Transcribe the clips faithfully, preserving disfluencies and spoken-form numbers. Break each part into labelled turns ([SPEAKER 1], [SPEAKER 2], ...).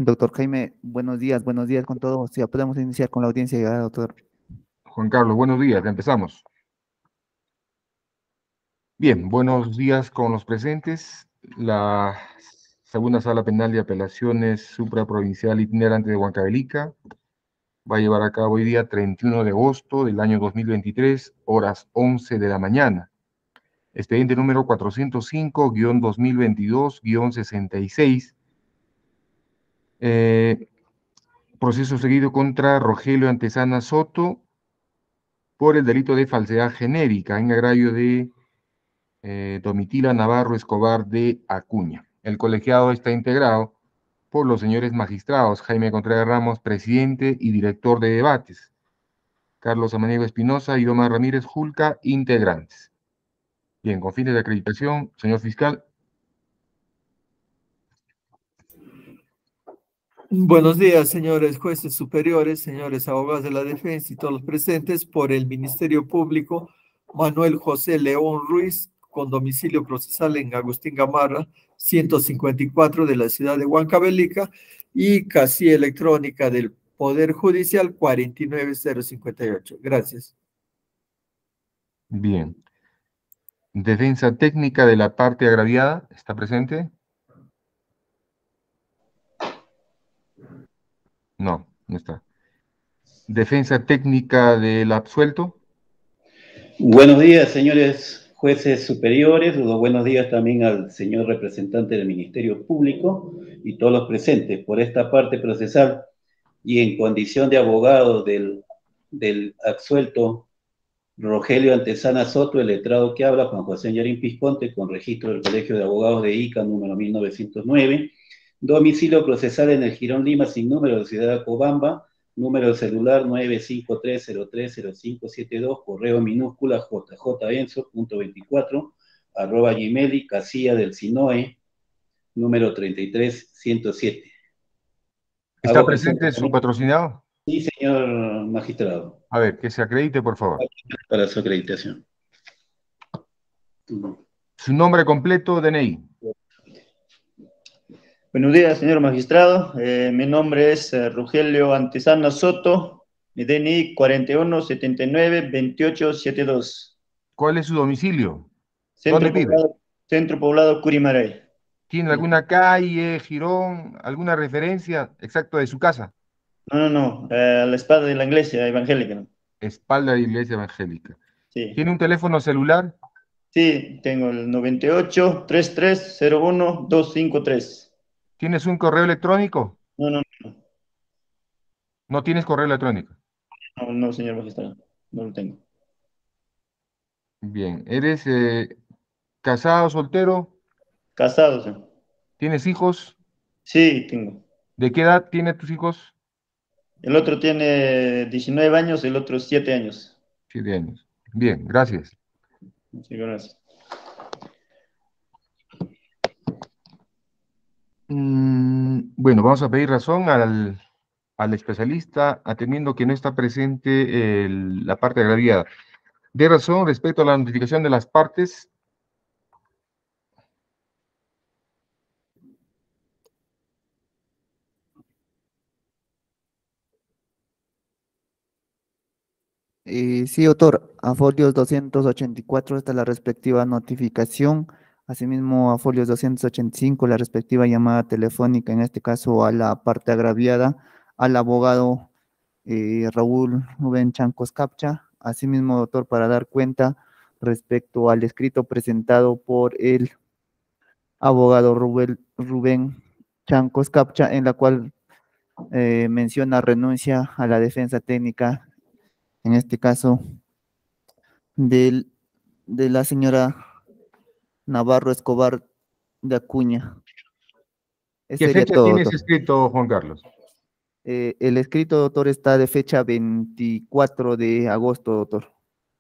[SPEAKER 1] Doctor Jaime, buenos días, buenos días con todos. Ya podemos iniciar con la audiencia ya, doctor.
[SPEAKER 2] Juan Carlos, buenos días, empezamos. Bien, buenos días con los presentes. La segunda sala penal de apelaciones supraprovincial itinerante de Huancavelica va a llevar a cabo hoy día treinta y uno de agosto del año dos mil veintitrés, horas once de la mañana. Expediente número cuatrocientos cinco guión dos mil veintidós guión sesenta y seis. Eh, proceso seguido contra Rogelio Antesana Soto por el delito de falsedad genérica en agravio de eh, Domitila Navarro Escobar de Acuña. El colegiado está integrado por los señores magistrados Jaime Contreras Ramos, presidente y director de debates, Carlos Amaniego Espinosa y Omar Ramírez Julca, integrantes. Bien, con fines de acreditación, señor fiscal.
[SPEAKER 3] Buenos días, señores jueces superiores, señores abogados de la defensa y todos los presentes. Por el Ministerio Público, Manuel José León Ruiz, con domicilio procesal en Agustín Gamarra, ciento cincuenta y cuatro de la ciudad de Huancavelica, y casilla electrónica del Poder Judicial cuarenta y nueve cero cincuenta y ocho. Gracias.
[SPEAKER 2] Bien. Defensa técnica de la parte agraviada, ¿está presente? No, no está. Defensa técnica del absuelto.
[SPEAKER 4] Buenos días, señores jueces superiores. Buenos días también al señor representante del Ministerio Público y todos los presentes. Por esta parte procesal y en condición de abogado del, del absuelto Rogelio Antesana Soto, el letrado que habla, Juan José Yarín Pisconte, con registro del Colegio de Abogados de Ica, número mil novecientos nueve, domicilio procesal en el Jirón Lima, sin número, de Ciudad de Cobamba, número de celular nueve cinco tres cero tres cero cinco siete dos, correo minúscula jjenzo.veinticuatro, arroba gmail y casilla del Sinoe, número treinta y tres ciento siete.
[SPEAKER 2] ¿Está presente su patrocinado?
[SPEAKER 4] Sí, señor magistrado.
[SPEAKER 2] A ver, que se acredite, por favor.
[SPEAKER 4] Para su acreditación.
[SPEAKER 2] Su nombre completo, D N I.
[SPEAKER 5] Buenos días, señor magistrado. Eh, mi nombre es eh, Rogelio Antesana Soto, mi D N I cuarenta y uno setenta y nueve veintiocho setenta y dos.
[SPEAKER 2] ¿Cuál es su domicilio?
[SPEAKER 5] Centro
[SPEAKER 2] ¿Dónde vive?
[SPEAKER 5] Poblado, Centro Poblado Curimaray.
[SPEAKER 2] ¿Tiene alguna calle, jirón, alguna referencia exacta de su casa?
[SPEAKER 5] No, no, no, eh, a la espalda de la iglesia evangélica, ¿no?
[SPEAKER 2] Espalda de Iglesia Evangélica.
[SPEAKER 5] Sí.
[SPEAKER 2] ¿Tiene un teléfono celular?
[SPEAKER 5] Sí, tengo el noventa y ocho treinta y tres cero uno doscientos cincuenta y tres.
[SPEAKER 2] ¿Tienes un correo electrónico?
[SPEAKER 5] No, no, no.
[SPEAKER 2] ¿No tienes correo electrónico?
[SPEAKER 5] No, no, señor magistrado, no lo tengo.
[SPEAKER 2] Bien. ¿Eres eh, casado, soltero?
[SPEAKER 5] Casado, señor.
[SPEAKER 2] ¿Tienes hijos?
[SPEAKER 5] Sí, tengo.
[SPEAKER 2] ¿De qué edad tienen tus hijos?
[SPEAKER 5] El otro tiene diecinueve años, el otro siete años.
[SPEAKER 2] Siete años. Bien, gracias.
[SPEAKER 5] Muchas gracias.
[SPEAKER 2] Mm, bueno, vamos a pedir razón al, al especialista, atendiendo que no está presente el- la parte agraviada. De razón respecto a la notificación de las partes.
[SPEAKER 1] Eh, sí, doctor, a folios doscientos ochenta y cuatro está la respectiva notificación. Asimismo, a folios doscientos ochenta y cinco la respectiva llamada telefónica, en este caso a la parte agraviada, al abogado eh, Raúl Rubén Chancos Capcha. Asimismo, doctor, para dar cuenta respecto al escrito presentado por el abogado Rubén, Rubén Chancos Capcha, en la cual eh, menciona renuncia a la defensa técnica, en este caso del, de la señora Navarro Escobar de Acuña. Ese
[SPEAKER 2] ¿Qué
[SPEAKER 1] sería
[SPEAKER 2] fecha
[SPEAKER 1] todo,
[SPEAKER 2] tienes
[SPEAKER 1] doctor.
[SPEAKER 2] escrito, Juan Carlos?
[SPEAKER 1] Eh, el escrito, doctor, está de fecha veinticuatro de agosto, doctor.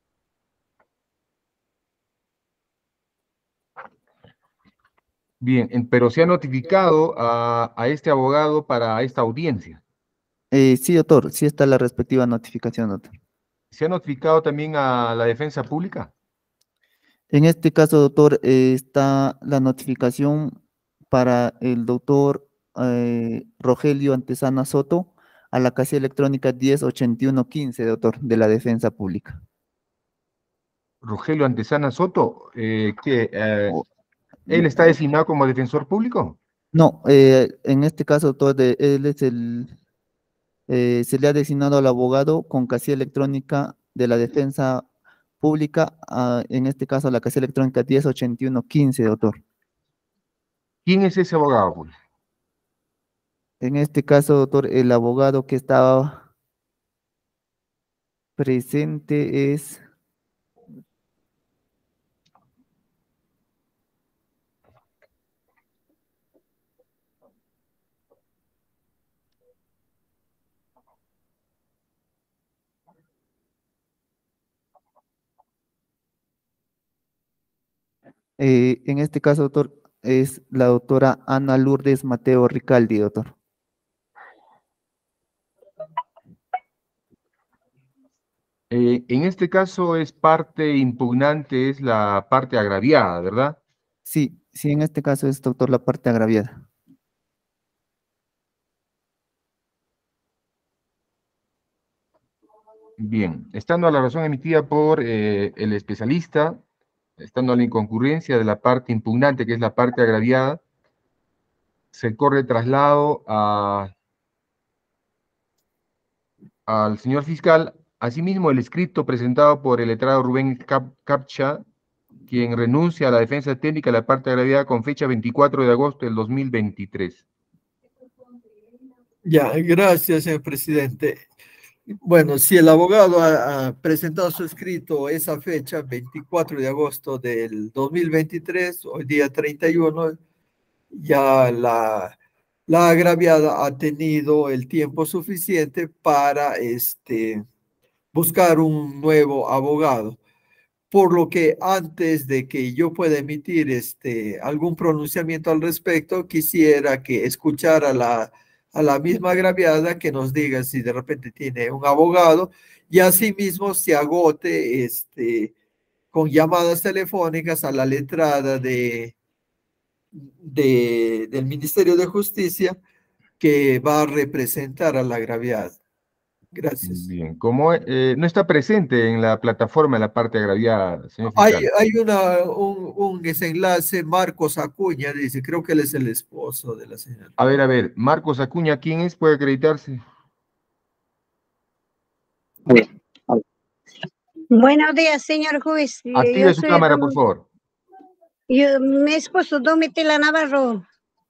[SPEAKER 2] Bien, en- pero se ha notificado a, a este abogado para esta audiencia.
[SPEAKER 1] Eh, sí, doctor, sí está la respectiva notificación, doctor.
[SPEAKER 2] ¿Se ha notificado también a la defensa pública?
[SPEAKER 1] En este caso, doctor, eh, está la notificación para el doctor eh, Rogelio Antesana Soto a la casilla electrónica diez ochenta y uno quince, doctor, de la Defensa Pública.
[SPEAKER 2] Rogelio Antesana Soto, eh, ¿qué, eh,
[SPEAKER 1] O-
[SPEAKER 2] ¿él está designado como defensor público?
[SPEAKER 1] No, eh, en este caso, doctor, de- él es el, eh, se le ha designado al abogado con casilla electrónica de la Defensa Pública, ah, en este caso la casilla electrónica diez ochenta y uno quince, doctor.
[SPEAKER 2] ¿Quién es ese abogado, pues?
[SPEAKER 1] En este caso, doctor, el abogado que estaba presente es... eh, en este caso, doctor, es la doctora Ana Lourdes Mateo Ricaldi, doctor.
[SPEAKER 2] Eh, en este caso es parte impugnante, es la parte agraviada, ¿verdad?
[SPEAKER 1] Sí, sí, en este caso es, doctor, la parte agraviada.
[SPEAKER 2] Bien, estando a la razón emitida por eh, el especialista, estando a la inconcurrencia de la parte impugnante, que es la parte agraviada, se corre traslado a, al señor fiscal. Asimismo, el escrito presentado por el letrado Rubén Cap- Capcha, quien renuncia a la defensa técnica de la parte agraviada con fecha veinticuatro de agosto del dos mil veintitrés.
[SPEAKER 3] Ya, gracias, señor presidente. Bueno, si el abogado ha, ha presentado su escrito esa fecha, veinticuatro de agosto del dos mil veintitrés, hoy día treinta y uno, ya la, la agraviada ha tenido el tiempo suficiente para este, buscar un nuevo abogado. Por lo que antes de que yo pueda emitir este, algún pronunciamiento al respecto, quisiera que escuchara la, a la misma agraviada que nos diga si de repente tiene un abogado y asimismo se agote este, con llamadas telefónicas a la letrada de, de, del Ministerio de Justicia que va a representar a la agraviada. Gracias.
[SPEAKER 2] Bien, como eh, no está presente en la plataforma en la parte agraviada, señor
[SPEAKER 3] Hay,
[SPEAKER 2] fiscal.
[SPEAKER 3] hay una, un, un desenlace, Marcos Acuña, dice, creo que él es el esposo de la señora.
[SPEAKER 2] A ver, a ver, Marcos Acuña, ¿quién es? ¿Puede acreditarse?
[SPEAKER 6] Buenos días, señor juez. Yo,
[SPEAKER 2] Active
[SPEAKER 6] yo
[SPEAKER 2] su
[SPEAKER 6] soy
[SPEAKER 2] cámara,
[SPEAKER 6] Rom-
[SPEAKER 2] por favor.
[SPEAKER 6] yo, mi esposo Domitila Navarro.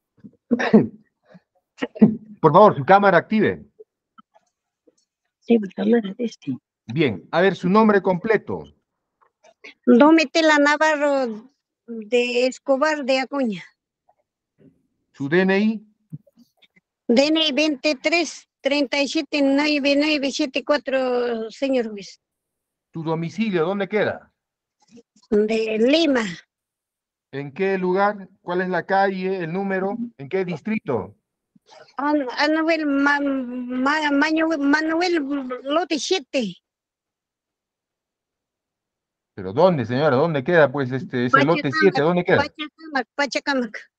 [SPEAKER 2] Por favor, su cámara active.
[SPEAKER 6] Sí, pues, cámara de este.
[SPEAKER 2] Bien, a ver, su nombre completo.
[SPEAKER 6] Domitila Navarro de Escobar de Acuña.
[SPEAKER 2] Su D N I.
[SPEAKER 6] D N I veintitrés treinta y siete noventa y nueve setenta y cuatro, señor juez.
[SPEAKER 2] Su domicilio, ¿dónde queda?
[SPEAKER 6] De Lima.
[SPEAKER 2] ¿En qué lugar? ¿Cuál es la calle, el número? ¿En qué distrito?
[SPEAKER 6] An- Anuel Ma- Ma- Manuel, Manuel Lote siete.
[SPEAKER 2] ¿Pero dónde, señora? ¿Dónde queda, pues, este, ese lote siete? ¿Dónde queda?
[SPEAKER 6] Pachacamac, Pachacamac.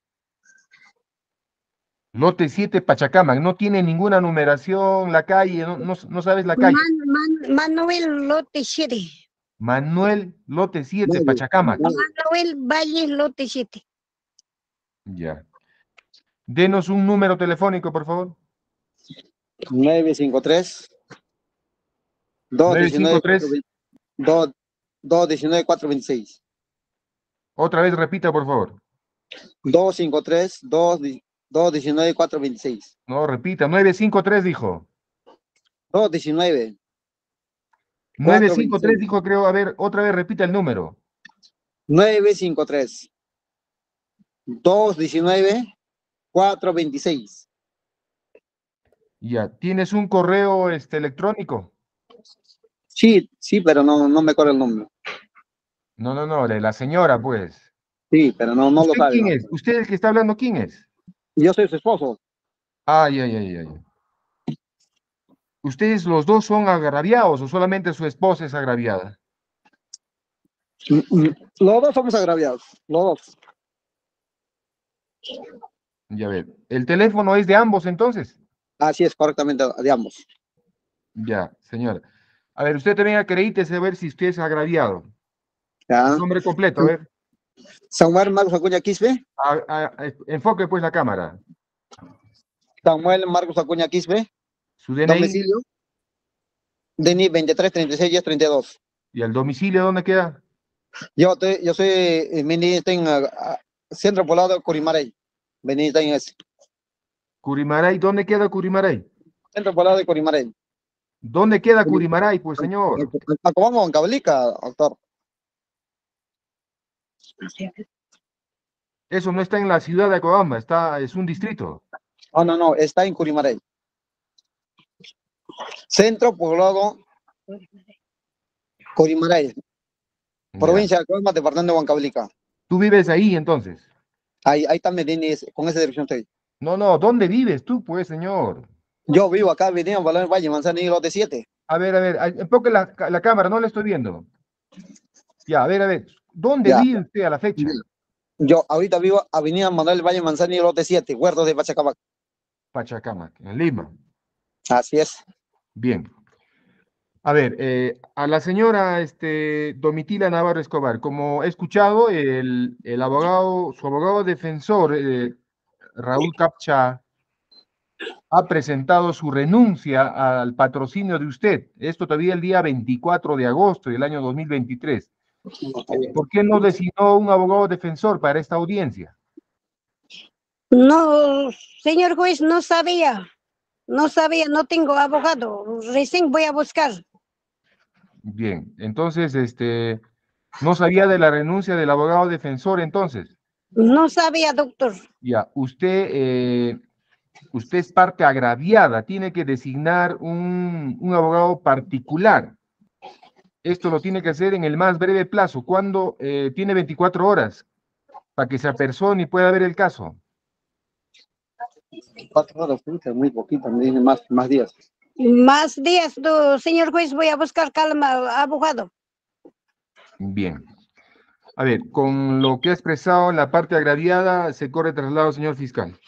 [SPEAKER 2] Lote siete, Pachacamac. No tiene ninguna numeración la calle, no, no, no sabes la calle.
[SPEAKER 6] Man- Man- Manuel Lote siete.
[SPEAKER 2] Manuel, lote siete, Pachacamac.
[SPEAKER 6] Manuel Valle Lote siete.
[SPEAKER 2] Ya. Denos un número telefónico, por favor.
[SPEAKER 7] nueve cinco tres, dos
[SPEAKER 2] nueve cinco
[SPEAKER 7] diecinueve,
[SPEAKER 2] tres.
[SPEAKER 7] dos diecinueve, cuatro veintiséis.
[SPEAKER 2] Otra vez repita, por favor.
[SPEAKER 7] dos cinco tres, dos diecinueve, cuatro veintiséis.
[SPEAKER 2] No, repita. nueve cinco tres dijo.
[SPEAKER 7] dos diecinueve.
[SPEAKER 2] nueve cinco tres dijo, creo. A ver, otra vez repita el número.
[SPEAKER 7] nueve cinco tres, dos diecinueve, cuatro veintiséis.
[SPEAKER 2] Ya. ¿Tienes un correo este, electrónico?
[SPEAKER 7] Sí, sí, pero no, no me acuerdo el nombre.
[SPEAKER 2] No, no, no, de la señora, pues.
[SPEAKER 7] Sí, pero no, no lo
[SPEAKER 2] ¿Usted
[SPEAKER 7] sabe.
[SPEAKER 2] quién
[SPEAKER 7] ¿no?
[SPEAKER 2] es? ¿Usted el que está hablando quién es?
[SPEAKER 7] Yo soy su esposo.
[SPEAKER 2] Ay, ay, ay, ay. ¿Ustedes los dos son agraviados o solamente su esposa es agraviada?
[SPEAKER 7] Los dos somos agraviados, los dos.
[SPEAKER 2] Ya ver. ¿El teléfono es de ambos entonces?
[SPEAKER 7] Así es, correctamente, de ambos.
[SPEAKER 2] Ya, señora. A ver, usted también acredítese a ver si usted es agraviado.
[SPEAKER 7] Ya.
[SPEAKER 2] Nombre completo, a ver.
[SPEAKER 7] Samuel Marcos Acuña Quispe.
[SPEAKER 2] A- a- a- enfoque pues la cámara.
[SPEAKER 7] Samuel Marcos Acuña Quispe.
[SPEAKER 2] Su D N I
[SPEAKER 7] Domicilio. D N I veintitrés, treinta y seis, diez, treinta y dos.
[SPEAKER 2] y el domicilio, ¿dónde queda?
[SPEAKER 7] Yo, te, yo soy eh, ministro en ah, ah, Centro Poblado Curimaray. Benita en ese.
[SPEAKER 2] Curimaray, ¿dónde queda Curimaray?
[SPEAKER 7] Centro Poblado de Curimaray.
[SPEAKER 2] ¿Dónde queda Curimaray, pues, señor?
[SPEAKER 7] Acabamos en Cabalica, doctor.
[SPEAKER 2] Eso no está en la ciudad de Acobamba, está, es un distrito.
[SPEAKER 7] Oh, no, no, está en Curimaray. Centro Poblado Curimaray.
[SPEAKER 2] Ya.
[SPEAKER 7] Provincia de Acobamba, departamento de Huancavelica.
[SPEAKER 2] ¿Tú vives ahí entonces?
[SPEAKER 7] Ahí, ahí también tiene, con esa dirección estoy.
[SPEAKER 2] No, no, ¿dónde vives tú, pues, señor?
[SPEAKER 7] Yo vivo acá, venía en Valor Valle, Manzanillo, lote siete.
[SPEAKER 2] A ver, a ver, a- enfoque la, la cámara, no la estoy viendo. Ya, a ver, a ver, ¿dónde
[SPEAKER 7] Ya.
[SPEAKER 2] vive usted a la fecha?
[SPEAKER 7] Yo ahorita vivo Avenida Manuel Valle Manzanillo, lote siete, Huertos de Pachacabac.
[SPEAKER 2] Pachacamac, en Lima.
[SPEAKER 7] Así es.
[SPEAKER 2] Bien. A ver, eh, a la señora este, Domitila Navarro Escobar, como he escuchado, el, el abogado, su abogado defensor, eh, Raúl Capcha, ha presentado su renuncia al patrocinio de usted. Esto todavía el día veinticuatro de agosto del año dos mil veintitrés. ¿Por qué no designó un abogado defensor para esta audiencia?
[SPEAKER 6] No, señor juez, no sabía. No sabía, no tengo abogado. Recién voy a buscar.
[SPEAKER 2] Bien, entonces, este, no sabía de la renuncia del abogado defensor, entonces.
[SPEAKER 6] No sabía, doctor.
[SPEAKER 2] Ya, usted, eh, usted es parte agraviada, tiene que designar un, un abogado particular. Esto lo tiene que hacer en el más breve plazo, cuando eh, tiene veinticuatro horas para que se apersone y pueda ver el caso.
[SPEAKER 7] Cuatro horas, puta, muy poquito, me dice más, más días.
[SPEAKER 6] Más días, do- señor juez, voy a buscar calma, abogado.
[SPEAKER 2] Bien. A ver, con lo que ha expresado en la parte agraviada, se corre traslado, señor fiscal.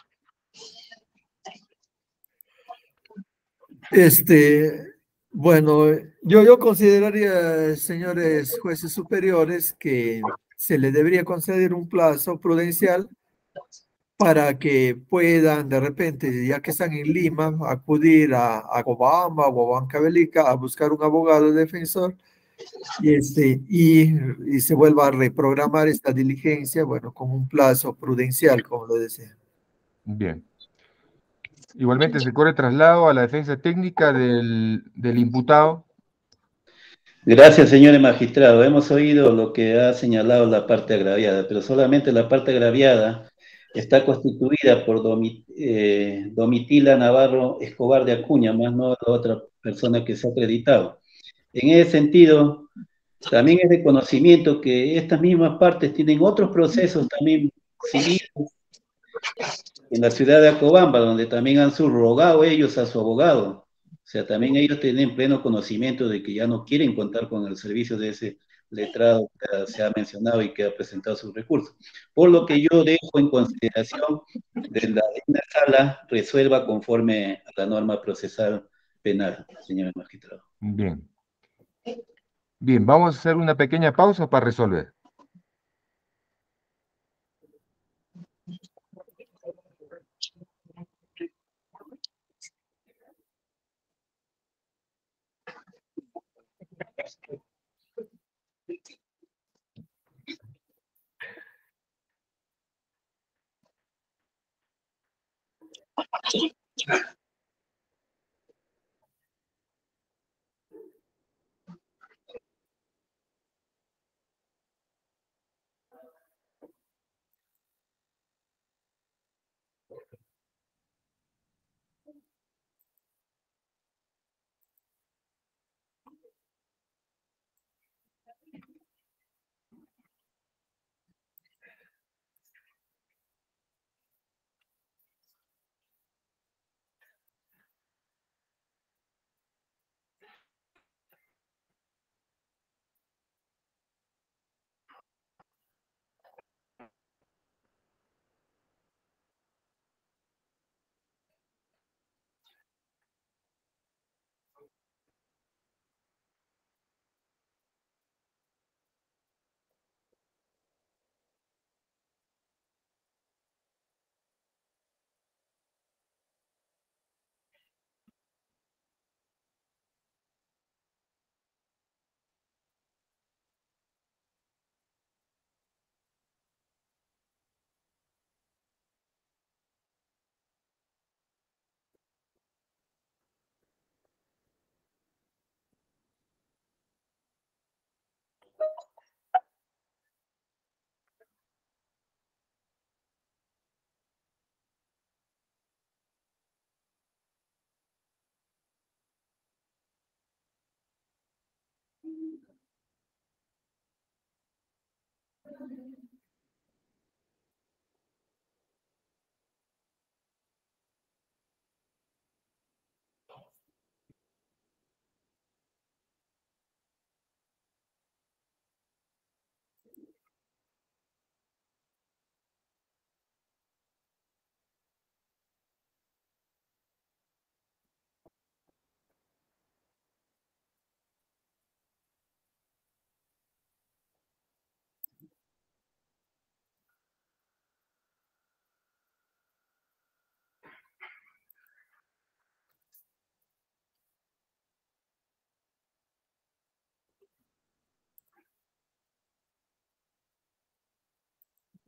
[SPEAKER 3] Este, bueno, yo, yo consideraría, señores jueces superiores, que se le debería conceder un plazo prudencial para que puedan de repente, ya que están en Lima, acudir a, a Cobamba o a Huancavelica a buscar un abogado defensor y, este, y, y se vuelva a reprogramar esta diligencia, bueno, con un plazo prudencial, como lo decía.
[SPEAKER 2] Bien. Igualmente se corre traslado a la defensa técnica del, del imputado.
[SPEAKER 4] Gracias, señores magistrados. Hemos oído lo que ha señalado la parte agraviada, pero solamente la parte agraviada está constituida por Domi- eh, Domitila Navarro Escobar de Acuña, más no la otra persona que se ha acreditado. En ese sentido, también es de conocimiento que estas mismas partes tienen otros procesos también civiles en la ciudad de Acobamba, donde también han subrogado ellos a su abogado. O sea, también ellos tienen pleno conocimiento de que ya no quieren contar con el servicio de ese letrado que se ha mencionado y que ha presentado sus recursos. Por lo que yo dejo en consideración de la, la sala resuelva conforme a la norma procesal penal, señor magistrado.
[SPEAKER 2] Bien. Bien, vamos a hacer una pequeña pausa para resolver.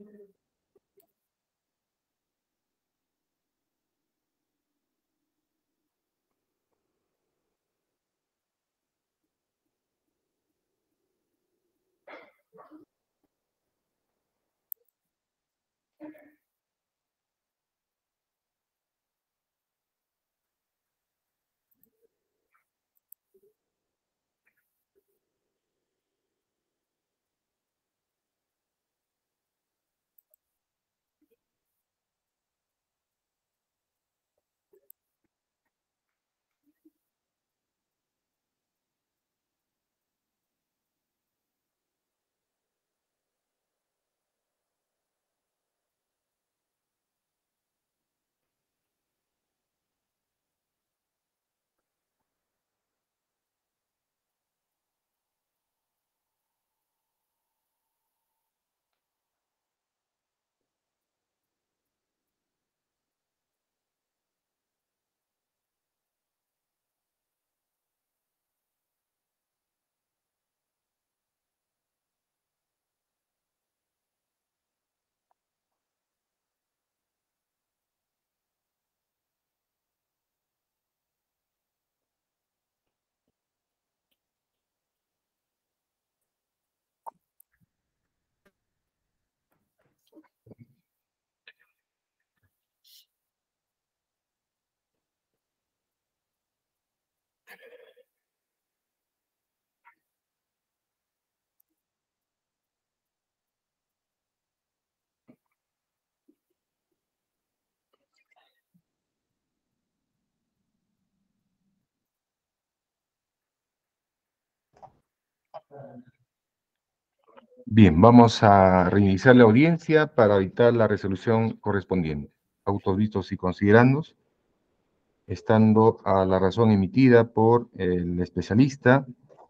[SPEAKER 2] Bien, vamos a reiniciar la audiencia para dictar la resolución correspondiente. Autos vistos y considerandos, estando a la razón emitida por el especialista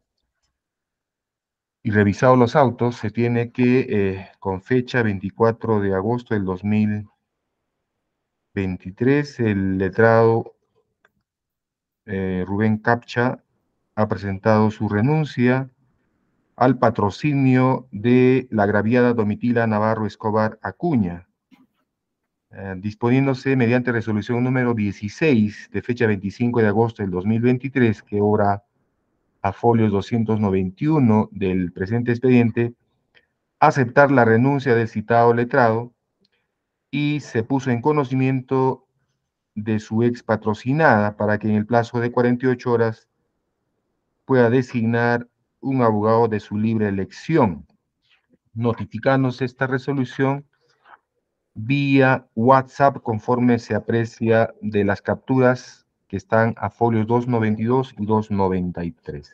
[SPEAKER 2] y revisados los autos, se tiene que, eh, con fecha veinticuatro de agosto del dos mil veintitrés, el letrado eh, Rubén Capcha ha presentado su renuncia al patrocinio de la agraviada Domitila Navarro Escobar Acuña, eh, disponiéndose mediante resolución número dieciséis de fecha veinticinco de agosto del dos mil veintitrés, que obra a folios doscientos noventa y uno del presente expediente, aceptar la renuncia del citado letrado y se puso en conocimiento de su ex patrocinada para que en el plazo de cuarenta y ocho horas pueda designar un abogado de su libre elección, notificándose esta resolución vía WhatsApp conforme se aprecia de las capturas que están a folios doscientos noventa y dos y doscientos noventa y tres.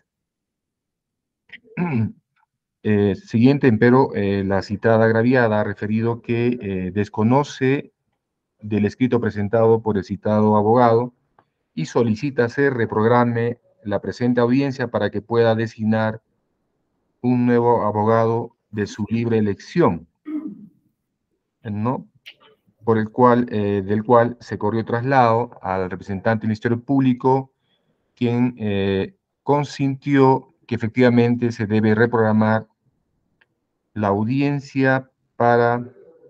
[SPEAKER 2] Eh, siguiente, empero, eh, la citada agraviada ha referido que eh, desconoce del escrito presentado por el citado abogado y solicita se reprograme la presente audiencia para que pueda designar un nuevo abogado de su libre elección, ¿no? Por el cual, eh, del cual se corrió traslado al representante del Ministerio Público, quien eh, consintió que efectivamente se debe reprogramar la audiencia para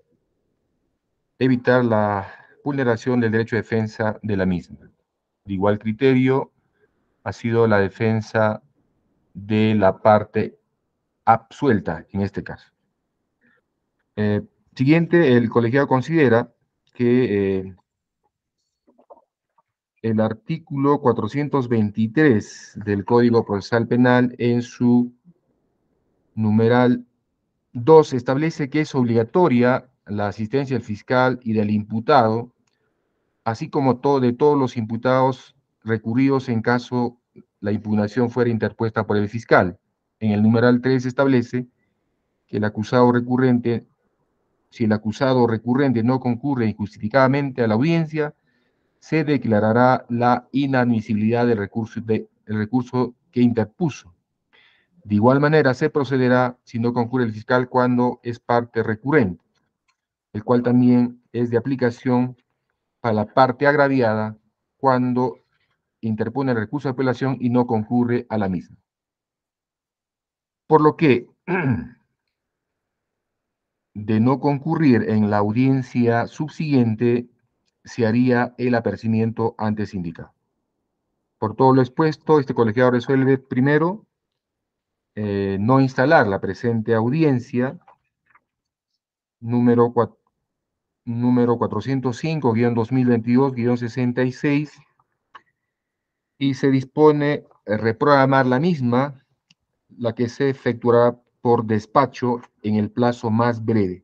[SPEAKER 2] evitar la vulneración del derecho de defensa de la misma. De igual criterio ha sido la defensa de la parte absuelta en este caso. Eh, siguiente, el colegiado considera que eh, el artículo cuatrocientos veintitrés del Código Procesal Penal en su numeral dos establece que es obligatoria la asistencia del fiscal y del imputado, así como todo, de todos los imputados recurridos en caso la impugnación fuera interpuesta por el fiscal. En el numeral tres establece que el acusado recurrente, si el acusado recurrente no concurre injustificadamente a la audiencia, se declarará la inadmisibilidad del recurso, de, el recurso que interpuso. De igual manera, se procederá si no concurre el fiscal cuando es parte recurrente, el cual también es de aplicación para la parte agraviada cuando interpone el recurso de apelación y no concurre a la misma. Por lo que de no concurrir en la audiencia subsiguiente, se haría el apercibimiento antes indicado. Por todo lo expuesto, este colegiado resuelve primero eh, no instalar la presente audiencia número, número cuatrocientos cinco guión dos mil veintidós guión sesenta y seis y se dispone a reprogramar la misma, la que se efectuará por despacho en el plazo más breve.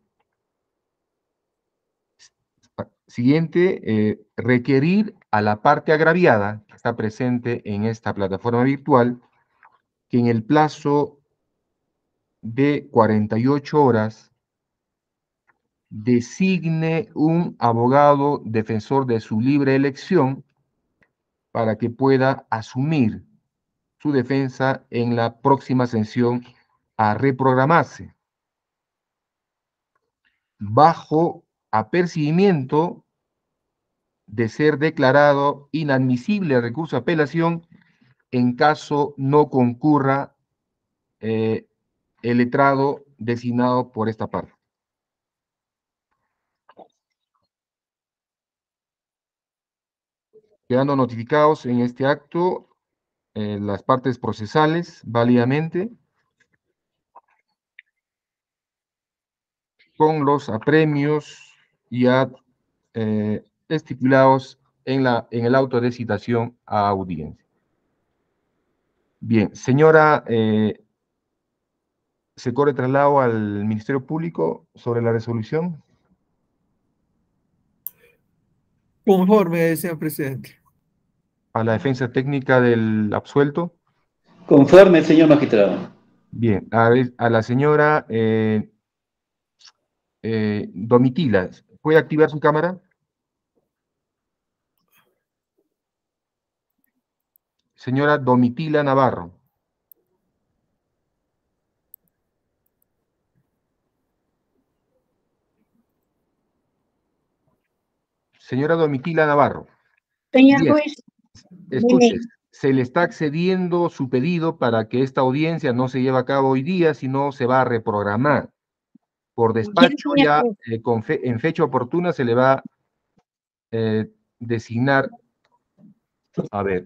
[SPEAKER 2] Siguiente, eh, requerir a la parte agraviada que está presente en esta plataforma virtual que en el plazo de cuarenta y ocho horas designe un abogado defensor de su libre elección para que pueda asumir su defensa en la próxima sesión a reprogramarse, bajo apercibimiento de ser declarado inadmisible el recurso de apelación en caso no concurra eh, el letrado designado por esta parte. Quedando notificados en este acto eh, las partes procesales válidamente con los apremios ya eh, estipulados en, la, en el auto de citación a audiencia. Bien, señora, eh, ¿se corre traslado al Ministerio Público sobre la resolución?
[SPEAKER 3] Conforme, señor presidente.
[SPEAKER 2] ¿A la defensa técnica del absuelto?
[SPEAKER 4] Conforme, señor magistrado.
[SPEAKER 2] Bien, a, ver, a la señora eh, eh, Domitila, ¿puede activar su cámara? Señora Domitila Navarro. Señora Domitila Navarro.
[SPEAKER 6] Señor
[SPEAKER 2] Bien,
[SPEAKER 6] juez.
[SPEAKER 2] escuche, se le está accediendo su pedido para que esta audiencia no se lleve a cabo hoy día, sino se va a reprogramar. Por despacho, ya eh, con fe, en fecha oportuna se le va a eh, designar. A ver.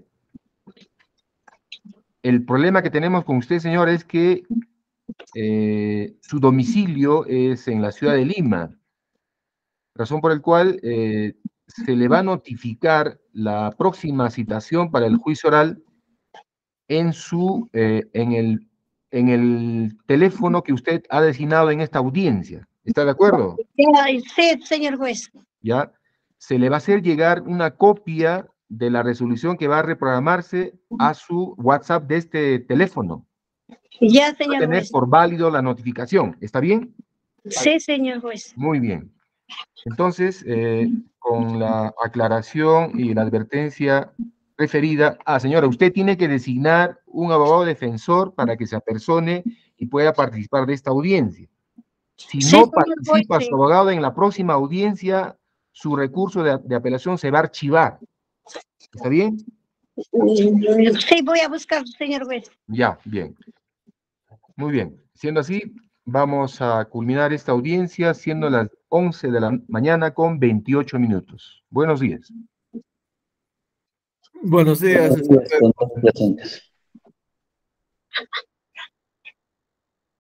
[SPEAKER 2] El problema que tenemos con usted, señor, es que eh, su domicilio es en la ciudad de Lima, razón por la cual eh, se le va a notificar la próxima citación para el juicio oral en, su, eh, en, el, en el teléfono que usted ha designado en esta audiencia. ¿Está de acuerdo?
[SPEAKER 6] Sí, señor juez.
[SPEAKER 2] Ya, se le va a hacer llegar una copia de la resolución que va a reprogramarse a su WhatsApp de este teléfono.
[SPEAKER 6] Ya, señor
[SPEAKER 2] va a tener
[SPEAKER 6] juez.
[SPEAKER 2] por válido la notificación. ¿Está bien?
[SPEAKER 6] Sí, señor juez.
[SPEAKER 2] Muy bien. Entonces, eh, con la aclaración y la advertencia referida, ah, señora, usted tiene que designar un abogado defensor para que se apersone y pueda participar de esta audiencia. Si
[SPEAKER 6] Sí,
[SPEAKER 2] no
[SPEAKER 6] señor
[SPEAKER 2] participa
[SPEAKER 6] juez,
[SPEAKER 2] su
[SPEAKER 6] sí.
[SPEAKER 2] abogado en la próxima audiencia, su recurso de, de apelación se va a archivar. ¿Está bien?
[SPEAKER 6] Sí, voy a buscar, señor juez.
[SPEAKER 2] Ya, bien. Muy bien. Siendo así, vamos a culminar esta audiencia siendo las once de la mañana con veintiocho minutos. Buenos días.
[SPEAKER 3] Buenos días.
[SPEAKER 4] Buenos días con todos presentes.